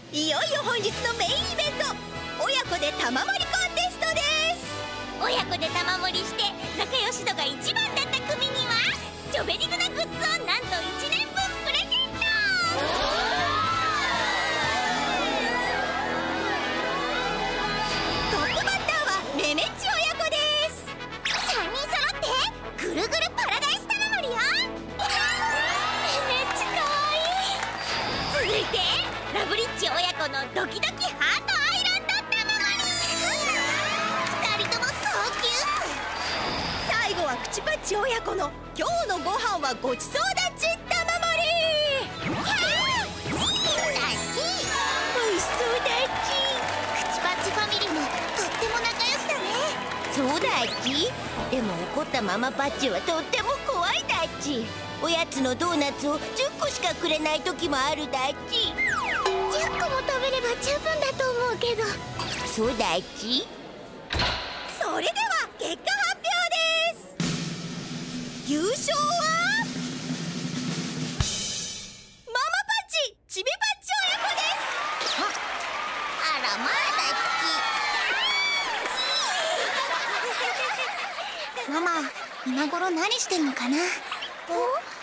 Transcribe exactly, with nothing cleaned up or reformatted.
いよいよ本日のメインイベント、親子で玉盛りコンテストです。 親子で玉盛りして仲良し度が一番だった組にはジョベリグなグッズをなんといちねんぶんプレゼント。 トップバッターはメメッチ親子です。 さんにん揃ってぐるぐるパラダイス玉盛りよ。めっちゃかわいい。続いてラブリッチ親子のドキドキハートアイランド玉盛り。ふたりともそうキュート。 最後は口パッチ親子の今日のご飯はごちそうだち玉盛り。 おいしそうだち。口パッチファミリーもとっても仲良しだね。 そうだっち。でも怒ったママパッチはとっても怖いだっち。おやつのドーナツをじゅっこしかくれない時もあるだっち。 じゅっこも食べれば十分だと思うけど。 そうだっち。 それでは結果発表です。優勝はママパッチちびパッチ親子です。 あらまあだっち。ママ、今頃何してんのかな。お